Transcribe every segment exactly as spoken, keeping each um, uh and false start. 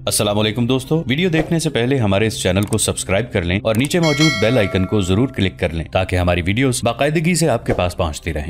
अस्सलाम वालेकुम दोस्तों, वीडियो देखने से पहले हमारे इस चैनल को सब्सक्राइब कर लें और नीचे मौजूद बेल आइकन को जरूर क्लिक कर लें ताकि हमारी वीडियोस बाकायदगी से आपके पास पहुंचती रहें।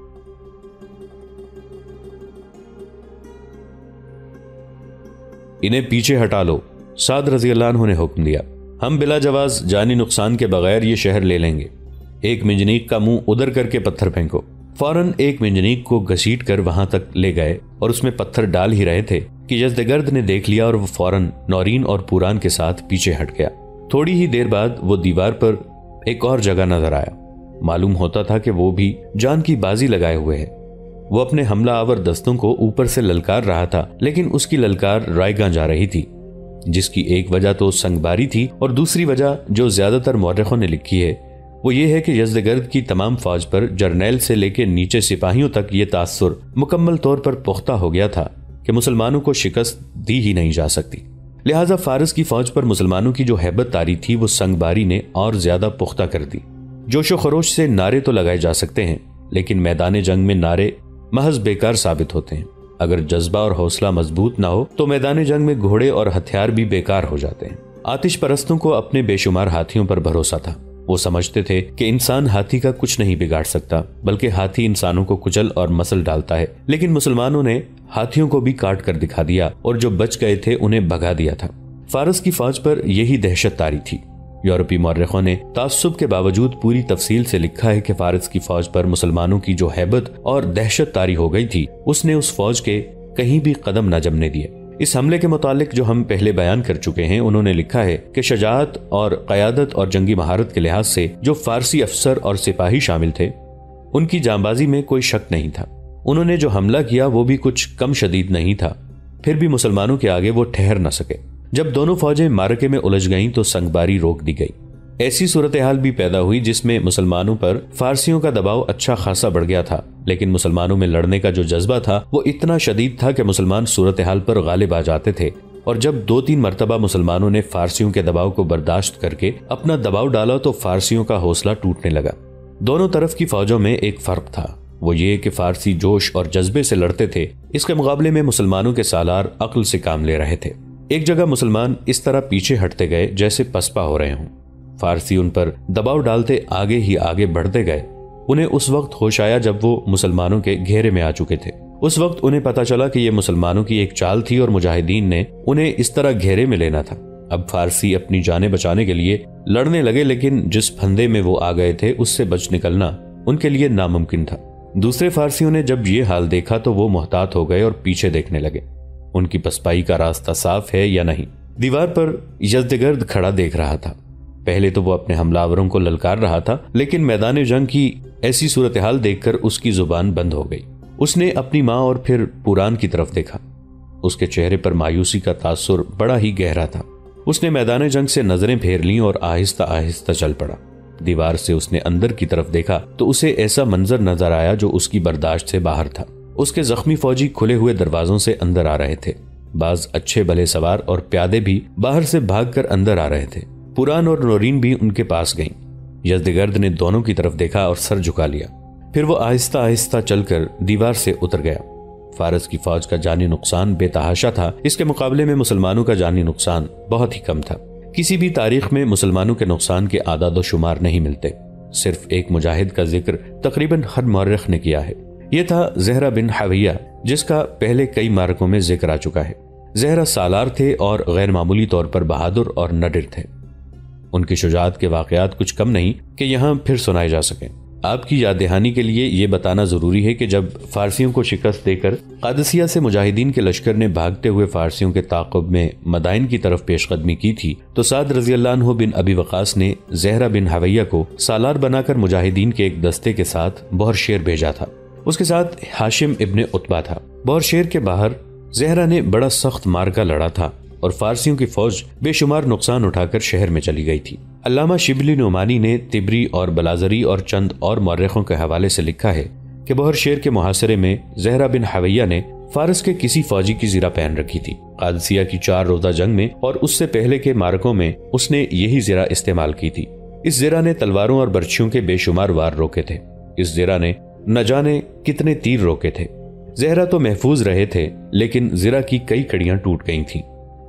इन्हें पीछे हटा लो, साद रज़ी अल्लाह अन्हु ने हुक्म दिया। हम बिला जवाज जानी नुकसान के बगैर ये शहर ले लेंगे। एक मिंजनीक का मुंह उधर करके पत्थर फेंको। फौरन एक मिंजनीक को घसीट कर वहां तक ले गए और उसमें पत्थर डाल ही रहे थे कि यज़दगर्द ने देख लिया और वो फौरन नौरीन और पुरान के साथ पीछे हट गया। थोड़ी ही देर बाद वो दीवार पर एक और जगह नजर आया। मालूम होता था कि वो भी जान की बाजी लगाए हुए है। वो अपने हमला आवर दस्तों को ऊपर से ललकार रहा था, लेकिन उसकी ललकार रायगां जा रही थी, जिसकी एक वजह तो संगबारी थी और दूसरी वजह जो ज्यादातर मौरखों ने लिखी है वो ये है कि यज़दगर्द की तमाम फौज पर जर्नैल से लेकर नीचे सिपाहियों तक ये तासुर मुकम्मल तौर पर पुख्ता हो गया था कि मुसलमानों को शिकस्त दी ही नहीं जा सकती। लिहाजा फारस की फौज पर मुसलमानों की जो हैबत तारी थी वो संगबारी ने और ज्यादा पुख्ता कर दी। जोशो खरोश से नारे तो लगाए जा सकते हैं, लेकिन मैदान जंग में नारे महज बेकार साबित होते हैं। अगर जज्बा और हौसला मजबूत ना हो तो मैदान जंग में घोड़े और हथियार भी बेकार हो जाते हैं। आतिश परस्तों को अपने बेशुमार हाथियों पर भरोसा था। वो समझते थे कि इंसान हाथी का कुछ नहीं बिगाड़ सकता, बल्कि हाथी इंसानों को कुचल और मसल डालता है। लेकिन मुसलमानों ने हाथियों को भी काट कर दिखा दिया और जो बच गए थे उन्हें भगा दिया था। फारस की फौज पर यही दहशत तारी थी। यूरोपीय मौरखों ने तासुब के बावजूद पूरी तफसील से लिखा है कि फारस की फौज पर मुसलमानों की जो हैबत और दहशत तारी हो गई थी उसने उस फौज के कहीं भी कदम न जमने दिए। इस हमले के मुतालिक जो हम पहले बयान कर चुके हैं, उन्होंने लिखा है कि शजाअत और क़यादत और जंगी महारत के लिहाज से जो फारसी अफसर और सिपाही शामिल थे उनकी जांबाजी में कोई शक नहीं था। उन्होंने जो हमला किया वो भी कुछ कम शदीद नहीं था, फिर भी मुसलमानों के आगे वो ठहर न सके। जब दोनों फौजें मारके में उलझ गईं तो संगबारी रोक दी गई। ऐसी सूरत हाल भी पैदा हुई जिसमें मुसलमानों पर फारसियों का दबाव अच्छा खासा बढ़ गया था, लेकिन मुसलमानों में लड़ने का जो जज्बा था वो इतना शदीद था कि मुसलमान सूरत हाल पर गालिब आ जाते थे। और जब दो तीन मरतबा मुसलमानों ने फारसियों के दबाव को बर्दाश्त करके अपना दबाव डाला तो फारसियों का हौसला टूटने लगा। दोनों तरफ की फौजों में एक फर्क था, वो ये कि फारसी जोश और जज्बे से लड़ते थे, इसके मुकाबले में मुसलमानों के सालार अक्ल से काम ले रहे थे। एक जगह मुसलमान इस तरह पीछे हटते गए जैसे पसपा हो रहे हों। फारसी उन पर दबाव डालते आगे ही आगे बढ़ते गए। उन्हें उस वक्त होश आया जब वो मुसलमानों के घेरे में आ चुके थे। उस वक्त उन्हें पता चला कि ये मुसलमानों की एक चाल थी और मुजाहिदीन ने उन्हें इस तरह घेरे में लेना था। अब फारसी अपनी जानें बचाने के लिए लड़ने लगे, लेकिन जिस फंदे में वो आ गए थे उससे बच निकलना उनके लिए नामुमकिन था। दूसरे फारसियों ने जब ये हाल देखा तो वो मुहतात हो गए और पीछे देखने लगे, उनकी पसपाई का रास्ता साफ है या नहीं। दीवार पर यज़दगर्द खड़ा देख रहा था। पहले तो वो अपने हमलावरों को ललकार रहा था, लेकिन मैदान जंग की ऐसी सूरत हाल देखकर उसकी जुबान बंद हो गई। उसने अपनी माँ और फिर पुरान की तरफ देखा। उसके चेहरे पर मायूसी का तासुर बड़ा ही गहरा था। उसने मैदान जंग से नजरें फेर लीं और आहिस्ता आहिस्ता चल पड़ा। दीवार से उसने अंदर की तरफ देखा तो उसे ऐसा मंजर नजर आया जो उसकी बर्दाश्त से बाहर था। उसके जख्मी फौजी खुले हुए दरवाजों से अंदर आ रहे थे। बाज अच्छे भले सवार और प्यादे भी बाहर से भागकर अंदर आ रहे थे। पुरान और नौरीन भी उनके पास गईं। यज़दगर्द ने दोनों की तरफ देखा और सर झुका लिया। फिर वो आहिस्ता आहिस्ता चलकर दीवार से उतर गया। फारस की फौज का जानी नुकसान बेतहाशा था, इसके मुकाबले में मुसलमानों का जानी नुकसान बहुत ही कम था। किसी भी तारीख में मुसलमानों के नुकसान के आदाद शुमार नहीं मिलते। सिर्फ एक मुजाहिद का जिक्र तकरीबन हर मौरख ने किया है। यह था ज़हरा बिन हवैया, जिसका पहले कई मार्कों में जिक्र आ चुका है। ज़हरा सालार थे और गैर मामूली तौर पर बहादुर और निडर थे। उनकी शुजाअत के वाकयात कुछ कम नहीं कि यहाँ फिर सुनाए जा सकें। आपकी याद दहानी के लिए ये बताना जरूरी है कि जब फारसियों को शिकस्त देकर कादसिया से मुजाहिदीन के लश्कर ने भागते हुए फारसियों के ताक़ुब में मदाइन की तरफ पेशकदमी की थी तो साद रज़ी अल्लाह अन्हु बिन अबी वक़ास ने ज़हरा बिन हवैया को सालार बनाकर मुजाहिदीन के एक दस्ते के साथ बहरशेर भेजा था। उसके साथ हाशिम इब्ने उतबा था। बहरशेर के बाहर ज़हरा ने बड़ा सख्त मार्का लड़ा था और फारसियों की फौज बेशुमार नुकसान उठाकर शहर में चली गई थी। अल्लामा शिबली नुमानी ने तिबरी और बलाजरी और चंद और मौरखों के हवाले से लिखा है कि बहरशेर के मुहासरे में ज़हरा बिन हवैया ने फारस के किसी फौजी की ज़िरा पहन रखी थी। कादसिया की चार रोजा जंग में और उससे पहले के मारकों में उसने यही ज़िरा इस्तेमाल की थी। इस ज़िरा ने तलवारों और बर्छियों के बेशुमार वार रोके थे। इस ज़िरा ने न जाने कितने तीर रोके थे। ज़हरा तो महफूज रहे थे, लेकिन ज़िरा की कई कड़ियां टूट गई थीं।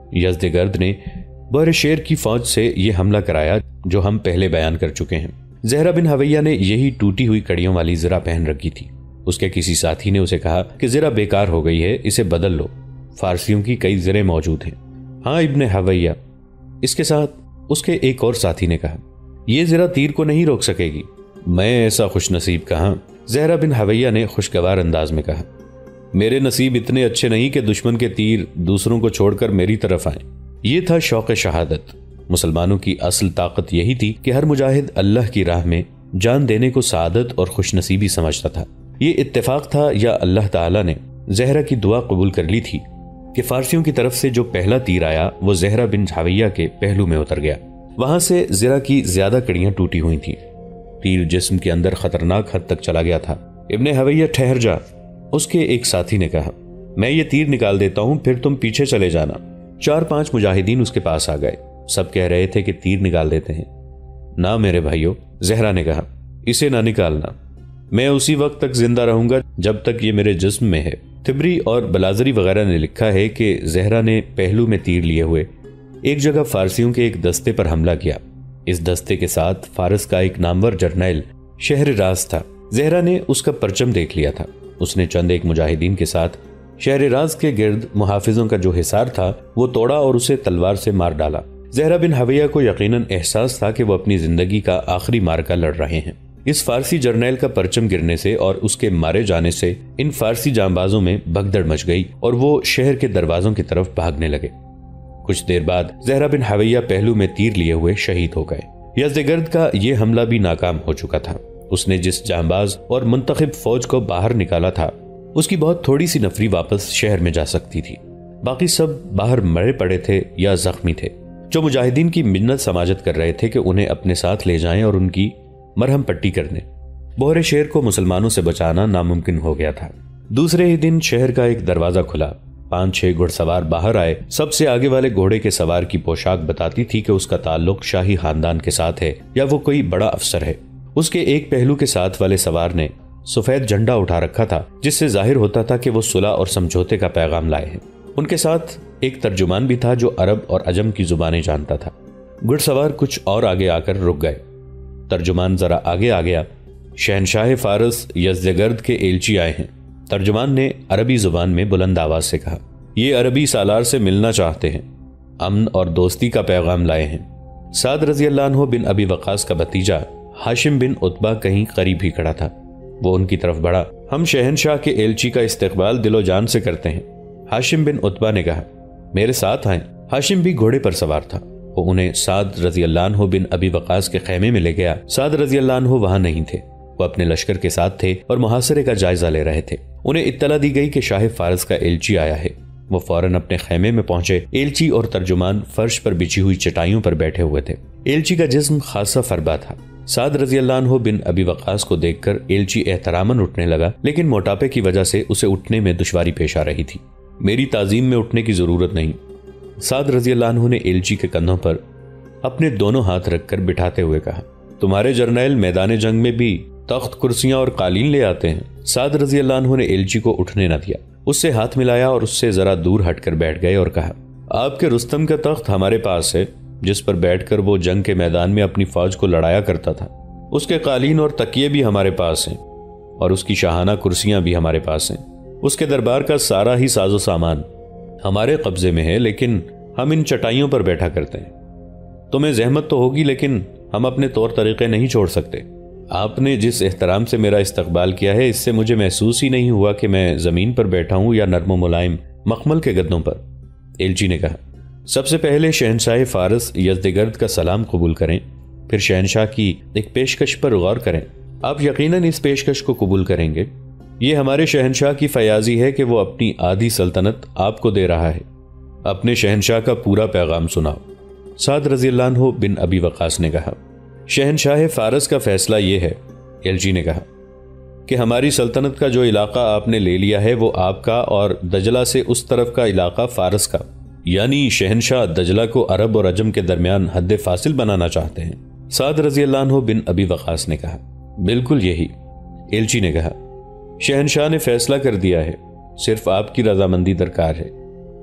یزدگرد نے بحر شیر کی فوج سے یہ حملہ کرایا جو ہم پہلے بیان کر چکے ہیں۔ زہرہ بن حویہ نے یہی ٹوٹی ہوئی کڑیوں والی زرہ پہن رکھی تھی۔ اس کے کسی ساتھی نے اسے کہا کہ زرہ بیکار ہو گئی ہے، اسے بدل لو، فارسیوں کی کئی زریں موجود ہیں۔ ہاں ابن حویہ، اس کے ساتھ اس کے ایک اور ساتھی نے کہا، یہ زرہ تیر کو نہیں روک سکے گی۔ میں ایسا خوش نصیب کہاں، زہرہ بن حویہ نے خوشگوار انداز میں کہا، میرے نصیب اتنے اچھے نہیں کہ دشمن کے تیر دوسروں کو چھوڑ کر میری طرف آئیں۔ یہ تھا شوق شہادت۔ مسلمانوں کی اصل طاقت یہی تھی کہ ہر مجاہد اللہ کی راہ میں جان دینے کو سعادت اور خوش نصیبی سمجھتا تھا۔ یہ اتفاق تھا یا اللہ تعالیٰ نے زہرہ کی دعا قبول کر لی تھی کہ فارسیوں کی طرف سے جو پہلا تیر آیا وہ زہرہ بن حویہ کے پہلو میں اتر گیا۔ وہاں سے زرہ کی زیادہ کڑیاں ٹوٹی ہوئی تھیں۔ تیر جسم کے اندر خطرناک حد تک چلا گیا تھا۔ ابن حویہ ٹھہر جا، اس کے ایک ساتھی نے کہا، میں یہ تیر نکال دیتا ہوں، پھر تم پیچھے چلے جانا۔ چار پانچ مجاہدین اس کے پاس آ گئے، سب کہہ رہے تھے کہ تیر نکال دیتے ہیں۔ نہ میرے بھائیو، زہرہ نے کہا، اسے نہ نکالنا، میں اسی وقت تک زندہ رہوں گا جب تک یہ میرے جسم میں ہے۔ تبری اور بلازری وغیرہ نے لکھا ہے کہ زہرہ نے پہلو میں تیر لیے ہوئے ایک جگہ فارسیوں کے ایک دستے پر حملہ کیا۔ اس دستے کے ساتھ فارس کا ایک نامور جرنیل شہر راز تھا۔ زہرہ نے اس کا پرچم دیکھ لیا تھا۔ اس نے چند ایک مجاہدین کے ساتھ شہر راز کے گرد محافظوں کا جو حصار تھا وہ توڑا اور اسے تلوار سے مار ڈالا۔ زہرہ بن حویہ کو یقیناً احساس تھا کہ وہ اپنی زندگی کا آخری مارکا لڑ رہے ہیں۔ اس فارسی جرنیل کا پرچم گرنے سے اور اس کے مارے جانے سے ان فارسی جانبازوں میں بھگدڑ مچ گئی اور وہ شہر کے دروازوں کی طرف بھاگنے لگے۔ کچھ دیر بعد زہرہ بن حویہ پہلو میں تیر لیے ہوئے شہید ہو گئے۔ یزدگرد کا یہ حملہ بھی ناکام ہو چکا تھا۔ اس نے جس جانباز اور منتخب فوج کو باہر نکالا تھا اس کی بہت تھوڑی سی نفری واپس شہر میں جا سکتی تھی، باقی سب باہر مرے پڑے تھے یا زخمی تھے، جو مجاہدین کی منت سماجت کر رہے تھے کہ انہیں اپنے ساتھ لے جائیں اور ان کی مرہم پٹی کر دیں۔ بحر شیر کو مسلمانوں سے بچانا ناممکن ہو گیا تھا۔ دوسرے ہی دن شہر کا ایک دروازہ کھلا، پانچ چھ گھڑ سوار باہر آئے۔ سب سے آگے والے گھوڑے کے سوار کی پوشاک بتاتی تھی کہ اس کا تعلق شاہی خاندان کے ساتھ ہے یا وہ کوئی بڑا افسر ہے۔ اس کے ایک پہلو کے ساتھ والے سوار نے سفید جھنڈا اٹھا رکھا تھا جس سے ظاہر ہوتا تھا کہ وہ صلح اور سمجھوتے کا پیغام لائے ہیں۔ ان کے ساتھ ایک ترجمان بھی تھا جو عرب اور عجم کی زبانیں جانتا تھا۔ گھڑ سوار کچھ اور آگے آ کر رک گئے۔ ترجمان ذرا آگے آ گیا۔ شہنشاہ فارس یزدگرد کے ایلچی آئے ہیں۔ ترجمان نے عربی زبان میں بلند آواز سے کہا، یہ عربی سالار سے ملنا چاہتے ہیں، امن اور دوستی کا پیغام لائے ہیں۔ سعد رضی اللہ عنہ بن ابی وقاص کا بھتیجا ہاشم بن عتبہ کہیں قریب ہی کھڑا تھا۔ وہ ان کی طرف بڑھا، ہم شہنشاہ کے ایلچی کا استقبال دل و جان سے کرتے ہیں۔ ہاشم بن عتبہ نے کہا، میرے ساتھ آئیں۔ ہاشم بھی گھوڑے پر سوار تھا۔ وہ انہیں سعد رضی اللہ عنہ بن ابی وقاص کے خیمے میں لے گیا۔ سعد رضی اللہ عنہ وہاں نہیں تھے، وہ اپنے لشکر کے ساتھ تھے اور محاصرے کا جائزہ لے رہے تھے۔ انہیں اطلاع دی گئی کہ شاہ فارس کا ایلچی آیا ہے۔ وہ فوراً اپنے خیمے میں پہنچے۔ ایلچی اور ترجمان فرش پر بچھی ہوئی چٹائیوں پر بیٹھے ہوئے تھے۔ ایلچی کا جسم خاصا فربا تھا۔ سعد رضی اللہ عنہ بن ابی وقاص کو دیکھ کر ایلچی احتراماً اٹھنے لگا، لیکن موٹاپے کی وجہ سے اسے اٹھنے میں دشواری پیش آ رہی تھی۔ میری تعظیم میں اٹھنے کی ضرورت نہیں۔ سعد رضی اللہ عنہ نے ایلچی کے کندھوں پر اپنے دونوں ہاتھ رکھ کر بٹھاتے ہوئے کہا، تمہارے جرنیل میدان جنگ میں بھی تخت کرسیاں اور قالین لے آتے ہیں۔ سعد رضی اللہ عنہ نے ایلچی کو اٹھنے نہ دیا، اس سے ہاتھ ملایا اور اس سے ذرا دور ہٹ کر بیٹھ گئے اور کہا، آپ کے رستم کا تخت ہمارے پاس ہے جس پر بیٹھ کر وہ جنگ کے میدان میں اپنی فوج کو لڑایا کرتا تھا۔ اس کے قالین اور تکیے بھی ہمارے پاس ہیں اور اس کی شاہانہ کرسیاں بھی ہمارے پاس ہیں۔ اس کے دربار کا سارا ہی ساز و سامان ہمارے قبضے میں ہے، لیکن ہم ان چٹائیوں پر بیٹھا کرتے ہیں۔ تمہیں زحمت تو ہوگی لیکن ہم اپنے طور طریقے نہیں چھوڑ سکتے۔ آپ نے جس احترام سے میرا استقبال کیا ہے اس سے مجھے محسوس ہی نہیں ہوا کہ میں زمین پر بیٹھا ہوں یا نرم و ملائم مخمل کے گدوں پر۔ ایلچی نے کہا، سب سے پہلے شہنشاہ فارس یزدگرد کا سلام قبول کریں، پھر شہنشاہ کی ایک پیشکش پر غور کریں۔ آپ یقیناً اس پیشکش کو قبول کریں گے۔ یہ ہمارے شہنشاہ کی فیاضی ہے کہ وہ اپنی آدھی سلطنت آپ کو دے رہا ہے۔ اپنے شہنشاہ کا پورا پیغام سناؤ۔ سعد رضی اللہ عنہ بن ابی وقاص نے کہا، شہنشاہ فارس کا فیصلہ یہ ہے، ایلچی نے کہا، کہ ہماری سلطنت کا جو علاقہ آپ نے لے لیا ہے وہ آپ کا اور دجلہ سے اس طرف کا علاقہ فارس کا، یعنی شہنشاہ دجلہ کو عرب اور عجم کے درمیان حد فاصل بنانا چاہتے ہیں۔ سعد رضی اللہ عنہ بن ابی وقاص نے کہا، بالکل یہی۔ ایلچی نے کہا، شہنشاہ نے فیصلہ کر دیا ہے، صرف آپ کی رضامندی درکار ہے۔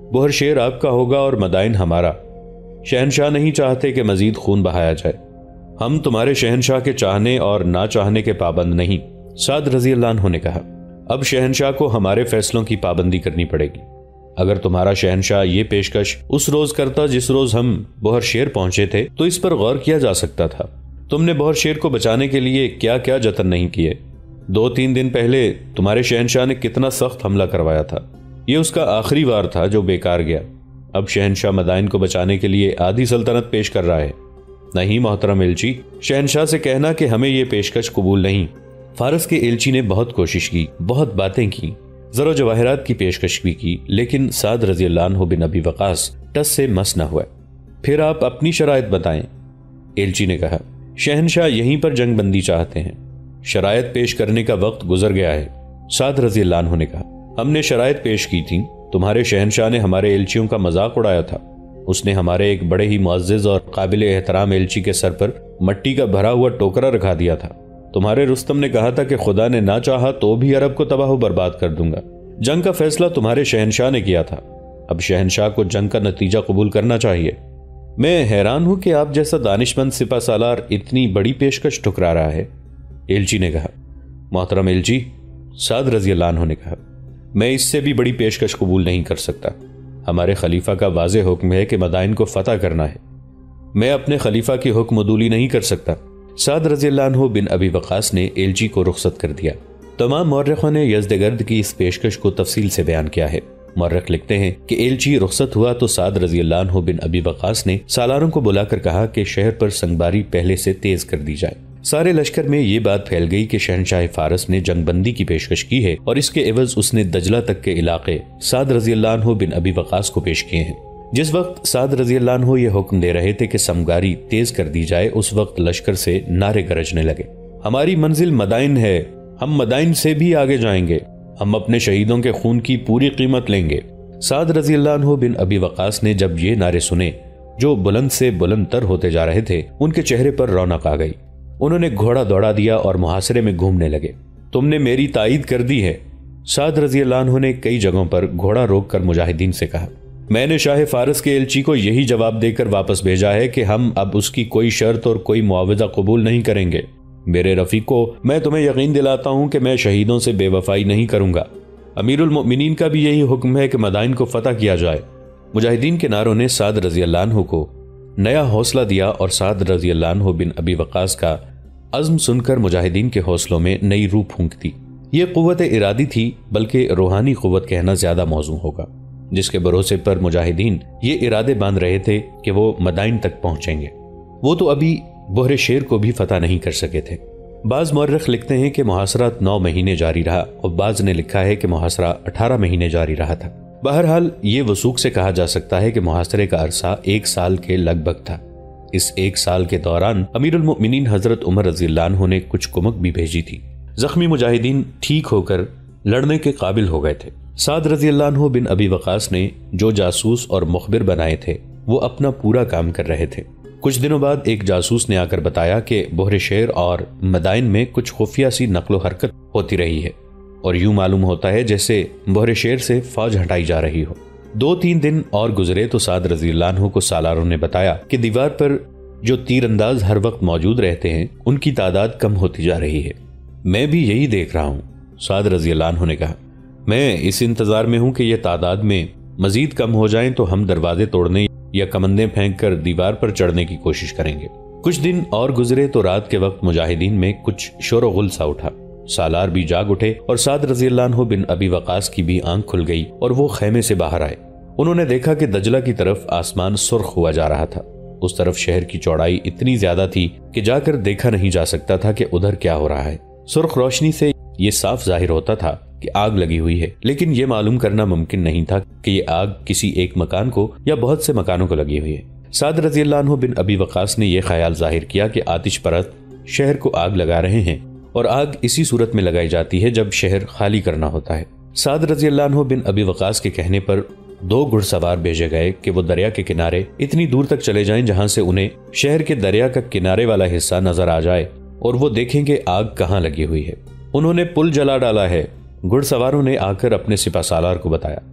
بہر شیر آپ کا ہوگا اور مدائن ہمارا۔ شہنشاہ نہیں چاہتے کہ مزید خون بہایا جائے۔ ہم تمہارے شہنشاہ کے چاہنے اور نہ چاہنے کے پابند نہیں، سعد رضی اللہ عنہ نے کہا۔ اب شہنشاہ کو ہمارے فیصلوں کی پابندی کرنی پڑے گی۔ اگر تمہارا شہنشاہ یہ پیشکش اس روز کرتا جس روز ہم بہر شیر پہنچے تھے تو اس پر غور کیا جا سکتا تھا۔ تم نے بہر شیر کو بچانے کے لیے کیا کیا جتن نہیں کیے۔ دو تین دن پہلے تمہارے شہنشاہ نے کتنا سخت حملہ کروایا تھا، یہ اس کا آخری وار تھا جو بیکار گیا۔ اب شہنشاہ مدائن کو بچانے کے لیے آدھی سلطنت پیش کر رہا ہے۔ نہیں محترم ایلچی، شہنشاہ سے کہنا کہ ہمیں یہ پیشکش قبول نہیں۔ فارس کے ایلچی نے بہت کوشش کی، بہت باتیں کی، زر و جواہرات کی پیشکش بھی کی، لیکن سعد رضی اللہ عنہ بن ابی وقاص ٹس سے مس نہ ہوا۔ پھر آپ اپنی شرائط بتائیں، ایلچی نے کہا۔ شہنشاہ یہیں پر جنگ بندی چاہتے ہیں، شرائط پیش کرنے کا وقت گزر گیا ہے، سعد رضی اللہ عنہ نے کہا۔ ہم نے شرائط پیش کی تھی، تمہارے شہنشاہ نے ہمارے ایلچیوں کا مذاق اڑایا تھا۔ اس نے ہمارے ایک بڑے ہی معزز اور قابل احترام ایلچی کے سر پر مٹی کا بھرا ہوا ٹوکرا رکھا دیا تھا۔ تمہارے رستم نے کہا تھا کہ خدا نے نہ چاہا تو بھی عرب کو تباہ و برباد کر دوں گا۔ جنگ کا فیصلہ تمہارے شہنشاہ نے کیا تھا، اب شہنشاہ کو جنگ کا نتیجہ قبول کرنا چاہیے۔ میں حیران ہوں کہ آپ جیسا دانش مند سپہ سالار اتنی بڑی پیشکش ٹھکرا رہا ہے، ایلچی نے کہا۔ محترم ایلچی، سعد رضی اللہ عنہ نے کہا، میں اس سے بھی بڑی پیشکش قبول نہیں کر سکتا۔ ہمارے خلیفہ کا واضح حکم ہے کہ مدائن کو فتح کرنا ہے، میں اپنے خلیفہ کی حکم عدولی نہیں کر سکتا۔ سعد رضی اللہ عنہ بن ابی وقاص نے ایلچی کو رخصت کر دیا۔ تمام مورخوں نے یزدگرد کی اس پیشکش کو تفصیل سے بیان کیا ہے۔ مورخ لکھتے ہیں کہ ایلچی رخصت ہوا تو سعد رضی اللہ عنہ بن ابی وقاص نے سالاروں کو بلا کر کہا کہ شہر پر سنگباری پہلے سے تیز کر دی جائے۔ سارے لشکر میں یہ بات پھیل گئی کہ شہنشاہ فارس نے جنگ بندی کی پیشکش کی ہے اور اس کے عوض اس نے دجلہ تک کے علاقے سعد رضی اللہ عنہ بن ابی وقاص کو پیش کیے ہیں۔ جس وقت سعد رضی اللہ عنہ یہ حکم دے رہے تھے کہ سمگاری تیز کر دی جائے، اس وقت لشکر سے نعرے گرجنے لگے، ہماری منزل مدائن ہے، ہم مدائن سے بھی آگے جائیں گے، ہم اپنے شہیدوں کے خون کی پوری قیمت لیں گے۔ سعد رضی اللہ عنہ بن ابی وقاص نے جب یہ نعرے سنے جو بلند سے بلند تر ہوتے جا رہے تھے، ان کے چہرے پر رونق آ گئی۔ انہوں نے گھوڑا دوڑا دیا اور محاصرے میں گھومنے لگے۔ تم نے میری تائید کر دی ہے، سعد رضی اللہ عنہ نے کئی جگہوں پر گھوڑا روک کر مجاہدین سے کہا۔ میں نے شاہ فارس کے ایلچی کو یہی جواب دے کر واپس بھیجا ہے کہ ہم اب اس کی کوئی شرط اور کوئی معاوضہ قبول نہیں کریں گے۔ میرے رفیقو، میں تمہیں یقین دلاتا ہوں کہ میں شہیدوں سے بے وفائی نہیں کروں گا۔ امیر المؤمنین کا بھی یہی حکم ہے کہ مدائن کو فتح کیا جائے۔ مجاہدین کے نعروں نے سعد رضی اللہ عنہ کو نیا حوصلہ دیا اور سعد رضی اللہ عنہ بن ابی وقاص کا عزم سن کر مجاہدین کے حوصلوں میں نئی روح پھونک دی۔ یہ قوت ارادی تھی، بلکہ روحانی قوت کہنا زیادہ موزوں ہوگا، جس کے بھروسے پر مجاہدین یہ ارادے باندھ رہے تھے کہ وہ مدائن تک پہنچیں گے۔ وہ تو ابھی بحر شیر کو بھی فتح نہیں کر سکے تھے۔ بعض مورخ لکھتے ہیں کہ محاصرہ نو مہینے جاری رہا اور بعض نے لکھا ہے کہ محاصرہ اٹھارہ مہینے جاری رہا تھا۔ بہرحال یہ وثوق سے کہا جا سکتا ہے کہ محاصرے کا عرصہ ایک سال کے لگ بھگ تھا۔ اس ایک سال کے دوران امیر المؤمنین حضرت عمر رضی اللہ عنہ نے کچھ کمک بھی بھیجی تھی۔ زخمی مجاہدین ٹھیک ہو کر لڑنے کے قابل ہو گئے تھے۔ سعد رضی اللہ عنہ بن ابی وقاص نے جو جاسوس اور مخبر بنائے تھے وہ اپنا پورا کام کر رہے تھے۔ کچھ دنوں بعد ایک جاسوس نے آ کر بتایا کہ بحر شیر اور مدائن میں کچھ خفیہ سی نقل و حرکت ہوتی رہی ہے اور یوں معلوم ہوتا ہے جیسے بحر شیر سے فوج ہٹائی جا رہی ہو۔ دو تین دن اور گزرے تو سعد رضی اللہ عنہ کو سالاروں نے بتایا کہ دیوار پر جو تیر انداز ہر وقت موجود رہتے ہیں ان کی تعداد کم ہوتی جا رہی ہے۔ میں بھی یہی دیکھ رہا ہوں، سعد رضی اللہ عنہ نے کہا۔ میں اس انتظار میں ہوں کہ یہ تعداد میں مزید کم ہو جائیں تو ہم دروازے توڑنے یا کمندیں پھینک کر دیوار پر چڑھنے کی کوشش کریں گے۔ کچھ دن اور گزرے تو رات کے وقت مجاہدین میں کچھ شور و غل سا اٹھا۔ سالار بھی جاگ اٹھے اور سعد رضی اللہ عنہ بن ابی وقاص کی بھی آنکھ کھل گئی اور وہ خیمے سے باہر آئے۔ انہوں نے دیکھا کہ دجلہ کی طرف آسمان سرخ ہوا جا رہا تھا۔ اس طرف شہر کی چوڑائی اتنی زیادہ تھی کہ جا کر دیکھا نہیں جا سکتا تھا کہ ادھر کیا ہو رہا ہے۔ سرخ روشنی سے یہ صاف ظاہر ہوتا تھا کہ آگ لگی ہوئی ہے، لیکن یہ معلوم کرنا ممکن نہیں تھا کہ یہ آگ کسی ایک مکان کو یا بہت سے مکانوں کو لگی ہوئی ہے۔ سعد رضی اللہ عنہ بن ابی وقاص نے یہ خیال ظاہر کیا کہ آتش پرست شہر کو آگ لگا رہے ہیں، اور آگ اسی صورت میں لگائی جاتی ہے جب شہر خالی کرنا ہوتا ہے۔ سعد رضی اللہ عنہ بن ابی وقاص کے کہنے پر دو گھڑ سوار بھیجے گئے کہ وہ دریا کے کنارے اتنی دور تک چلے جائیں جہاں سے انہیں شہر کے دریا کا کنارے والا حصہ نظر آ جائے اور وہ دیکھیں کہ آگ کہاں لگی ہوئی ہے۔ انہوں نے پل جلا ڈالا ہے۔ گھڑ سواروں نے آ کر اپنے سپہ سالار کو بتایا۔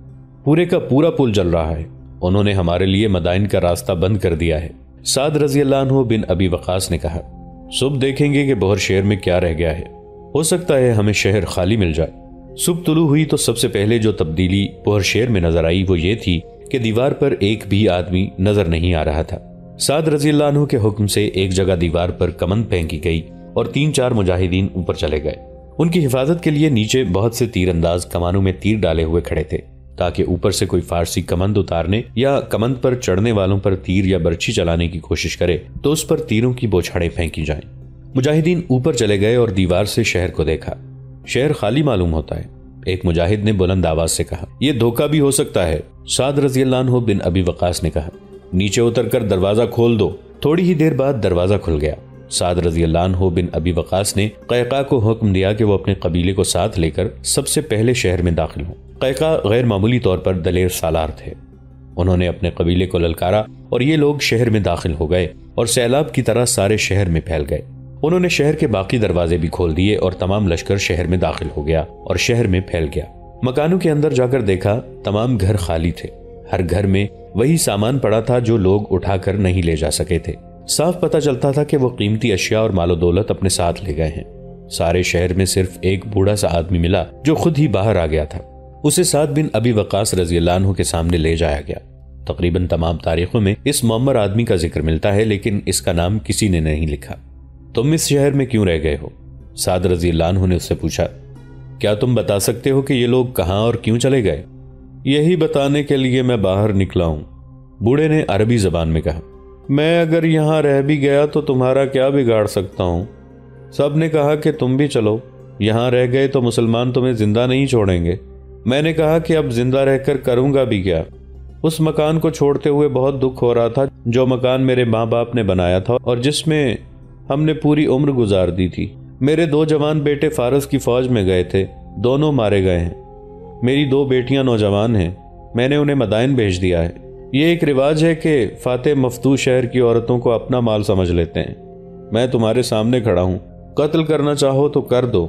پورے کا پورا پل جل رہا ہے، انہوں نے ہمارے لیے مدائن کا راستہ بند کر دیا ہے۔ سعد رضی اللہ عنہ بن ابی وقاص نے کہا، صبح دیکھیں گے کہ بہر شہر میں کیا رہ گیا ہے، ہو سکتا ہے ہمیں شہر خالی مل جائے۔ صبح طلوع ہوئی تو سب سے پہلے جو تبدیلی بہر شہر میں نظر آئی وہ یہ تھی کہ دیوار پر ایک بھی آدمی نظر نہیں آ رہا تھا۔ سعد رضی اللہ عنہ کے حکم سے ایک جگہ دیوار پر کمند پھینکی گئی اور تین چار مجاہدین اوپر چلے گئے۔ ان کی حفاظت کے لیے نیچے بہت سے تیر انداز کمانوں میں تیر ڈالے ہوئے کھڑے تھے تاکہ اوپر سے کوئی فارسی کمند اتارنے یا کمند پر چڑھنے والوں پر تیر یا برچھی چلانے کی کوشش کرے تو اس پر تیروں کی بوچھڑیں پھینکی جائیں۔ مجاہدین اوپر چلے گئے اور دیوار سے شہر کو دیکھا۔ شہر خالی معلوم ہوتا ہے۔ ایک مجاہد نے بلند آواز سے کہا، یہ دھوکہ بھی ہو سکتا ہے۔ سعد رضی اللہ عنہ بن ابی وقاص نے کہا، نیچے اتر کر دروازہ کھول دو۔ تھوڑی ہی دیر بعد دروازہ کھل گیا۔ سعد رضی اللہ عنہ بن ابی وقاص نے قیقاع کو حکم دیا کہ وہ اپنے قبیلے کو ساتھ لے کر سب سے پہلے شہر میں داخل ہوں۔ قیقاع غیر معمولی طور پر دلیر سالار تھے۔ انہوں نے اپنے قبیلے کو للکارا اور یہ لوگ شہر میں داخل ہو گئے اور سیلاب کی طرح سارے شہر میں پھیل گئے۔ انہوں نے شہر کے باقی دروازے بھی کھول دیے اور تمام لشکر شہر میں داخل ہو گیا اور شہر میں پھیل گیا۔ مکانوں کے اندر جا کر دیکھا، تمام گھر خالی تھے۔ ہر گھر میں وہی سامان پڑا تھا جو لوگ اٹھا کر نہیں لے جا سکے تھے۔ صاف پتہ چلتا تھا کہ وہ قیمتی اشیاء اور مال و دولت اپنے ساتھ لے گئے ہیں۔ سارے شہر میں صرف ایک بوڑھا سا آدمی ملا جو خود ہی باہر آ گیا تھا۔ اسے سعد بن ابی وقاص رضی اللہ عنہ کے سامنے لے جایا گیا۔ تقریباً تمام تاریخوں میں اس معمر آدمی کا ذکر ملتا ہے لیکن اس کا نام کسی نے نہیں لکھا۔ تم اس شہر میں کیوں رہ گئے ہو؟ سعد رضی اللہ عنہ نے اس سے پوچھا۔ کیا تم بتا سکتے ہو کہ یہ لوگ کہاں اور کیوں چلے گئے؟ یہی بتانے کے لیے میں باہر نکلا ہوں، بوڑھے نے عربی زبان میں کہا۔ میں اگر یہاں رہ بھی گیا تو تمہارا کیا بگاڑ سکتا ہوں؟ سب نے کہا کہ تم بھی چلو، یہاں رہ گئے تو مسلمان تمہیں زندہ نہیں چھوڑیں گے۔ میں نے کہا کہ اب زندہ رہ کر کروں گا بھی کیا؟ اس مکان کو چھوڑتے ہوئے بہت دکھ ہو رہا تھا جو مکان میرے ماں باپ نے بنایا تھا اور جس میں ہم نے پوری عمر گزار دی تھی۔ میرے دو جوان بیٹے فارس کی فوج میں گئے تھے، دونوں مارے گئے ہیں۔ میری دو بیٹیاں نوجوان ہیں، میں نے انہیں مدائن بھیج دیا ہے۔ یہ ایک رواج ہے کہ فاتح مفتوح شہر کی عورتوں کو اپنا مال سمجھ لیتے ہیں۔ میں تمہارے سامنے کھڑا ہوں، قتل کرنا چاہو تو کر دو۔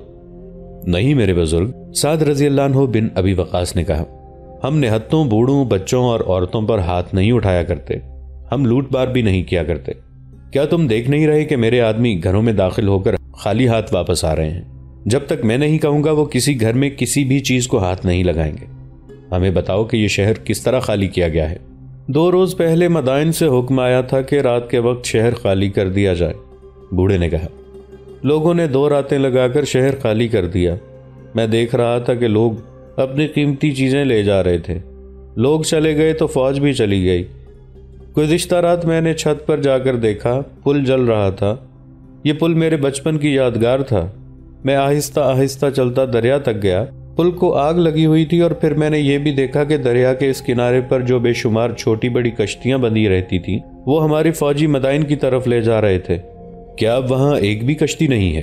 نہیں میرے بزرگ، سعد رضی اللہ عنہ بن ابی وقاص نے کہا، ہم نہتوں، بوڑھوں، بچوں اور عورتوں پر ہاتھ نہیں اٹھایا کرتے، ہم لوٹ بار بھی نہیں کیا کرتے۔ کیا تم دیکھ نہیں رہے کہ میرے آدمی گھروں میں داخل ہو کر خالی ہاتھ واپس آ رہے ہیں؟ جب تک میں نہیں کہوں گا وہ کسی گھر میں کسی بھی چیز کو ہاتھ نہیں لگائیں گے۔ ہمیں بتاؤ کہ یہ شہر کس طرح خالی کیا گیا ہے؟ دو روز پہلے مدائن سے حکم آیا تھا کہ رات کے وقت شہر خالی کر دیا جائے، بوڑھے نے کہا۔ لوگوں نے دو راتیں لگا کر شہر خالی کر دیا۔ میں دیکھ رہا تھا کہ لوگ اپنی قیمتی چیزیں لے جا رہے تھے۔ لوگ چلے گئے تو فوج بھی چلی گئی۔ گزشتہ رات میں نے چھت پر جا کر دیکھا، پل جل رہا تھا۔ یہ پل میرے بچپن کی یادگار تھا۔ میں آہستہ آہستہ چلتا دریا تک گیا۔ پل کو آگ لگی ہوئی تھی اور پھر میں نے یہ بھی دیکھا کہ دریا کے اس کنارے پر جو بے شمار چھوٹی بڑی کشتیاں بندھی رہتی تھیں وہ ہماری فوجی مدائن کی طرف لے جا رہے تھے۔ کیا اب وہاں ایک بھی کشتی نہیں ہے؟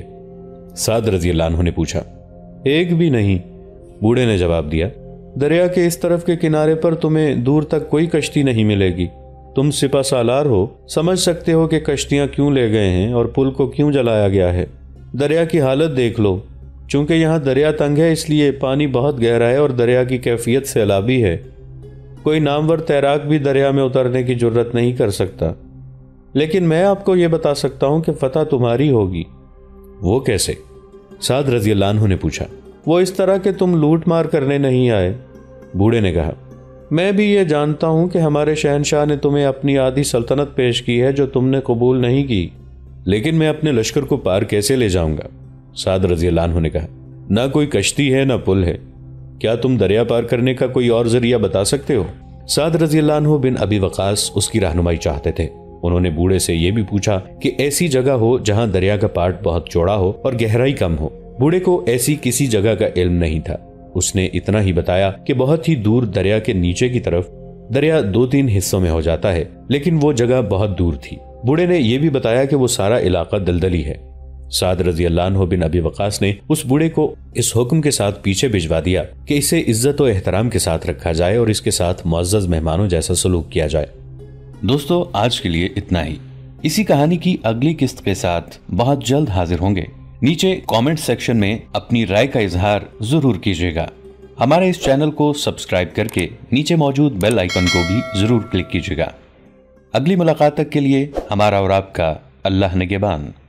سعد رضی اللہ عنہ نے پوچھا۔ ایک بھی نہیں، بوڑھے نے جواب دیا۔ دریا کے اس طرف کے کنارے پر تمہیں دور تک کوئی کشتی نہیں ملے گی۔ تم سپہ سالار ہو، سمجھ سکتے ہو کہ کشتیاں کیوں لے گئے ہیں اور پل کو کیوں جلایا گیا ہے۔ دریا کی حالت دیکھ لو، چونکہ یہاں دریا تنگ ہے اس لیے پانی بہت گہرا ہے اور دریا کی کیفیت سیلابی ہے۔ کوئی نامور تیراک بھی دریا میں اترنے کی جرت نہیں کر سکتا۔ لیکن میں آپ کو یہ بتا سکتا ہوں کہ فتح تمہاری ہوگی۔ وہ کیسے؟ سعد رضی اللہ عنہ نے پوچھا۔ وہ اس طرح کہ تم لوٹ مار کرنے نہیں آئے، بوڑھے نے کہا۔ میں بھی یہ جانتا ہوں کہ ہمارے شہنشاہ نے تمہیں اپنی آدھی سلطنت پیش کی ہے جو تم نے قبول نہیں کی، لیکن میں اپنے لشکر کو پار کیسے لے جاؤں گا؟ سعد رضی اللہ عنہ نے کہا۔ نہ کوئی کشتی ہے نہ پل ہے، کیا تم دریا پار کرنے کا کوئی اور ذریعہ بتا سکتے ہو؟ سعد رضی اللہ عنہ بن ابی وقاص اس کی رہنمائی چاہتے تھے۔ انہوں نے بوڑھے سے یہ بھی پوچھا کہ ایسی جگہ ہو جہاں دریا کا پارٹ بہت چوڑا ہو اور گہرائی کم ہو۔ بوڑھے کو ایسی کسی جگہ کا علم نہیں تھا۔ اس نے اتنا ہی بتایا کہ بہت ہی دور دریا کے نیچے کی طرف دریا دو تین حصوں میں ہو جاتا ہے، لیکن وہ جگہ بہت دور تھی۔ بوڑھے نے یہ بھی بتایا کہ وہ سارا علاقہ دلدلی ہے۔ سعد رضی اللہ عنہ بن ابی وقاص نے اس بوڑھے کو اس حکم کے ساتھ پیچھے بھجوا دیا کہ اسے عزت و احترام کے ساتھ رکھا جائے اور اس کے ساتھ معزز مہمانوں جیسا سلوک کیا جائے۔ دوستو، آج کے لیے اتنا ہی۔ اسی کہانی کی اگلی قسط کے ساتھ بہت جلد حاضر ہوں گے۔ نیچے کامنٹ سیکشن میں اپنی رائے کا اظہار ضرور کیجیے گا۔ ہمارے اس چینل کو سبسکرائب کر کے نیچے موجود بیل آئیکن کو بھی ضرور کلک کیجیے گا۔ اگلی ملاقات تک کے لیے ہمارا اور آپ کا اللہ نگہبان۔